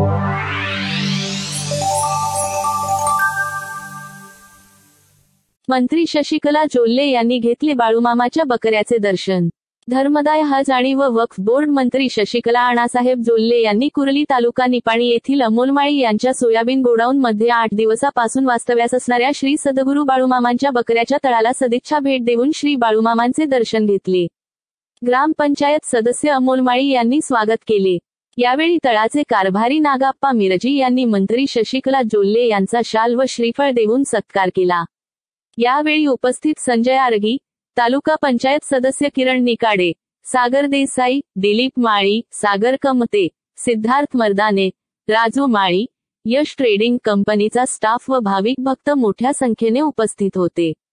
मंत्री शशिकला जोल्ले यांनी घेतले बाळूमामाच्या बकऱ्याचे दर्शन। धर्मदाय हज आणि वक्फ बोर्ड मंत्री शशिकला अण्णासाहेब जोल्ले यांनी कुर्ली तालुका निपाणी येथील अमोलमाळी यांच्या सोयाबीन गोडाऊन मध्ये 8 दिवसापासून वास्तव्यास असणाऱ्या श्री सद्गुरू बाळूमामांच्या बकऱ्याच्या तळाला सदिच्छा भेट देऊन श्री बाळूमामांचे दर्शन घेतले। ग्रामपंचायत सदस्य अमोलमाळी यांनी स्वागत केले। यावेळी तळाचे कारभारी नागाप्पा मिरजी यांनी मंत्री शशिकला जोल्ले यांचा शाल व श्रीफळ देऊन सत्कार केला। यावेळी उपस्थित संजय आरगी, तालुका पंचायत सदस्य किरण निकाडे, सागर देसाई, दिलीप माळी, सागर कमते, सिद्धार्थ मर्दाने, राजू माळी, यश ट्रेडिंग कंपनीचा स्टाफ व भाविक भक्त मोठ्या संख्येने उपस्थित होते।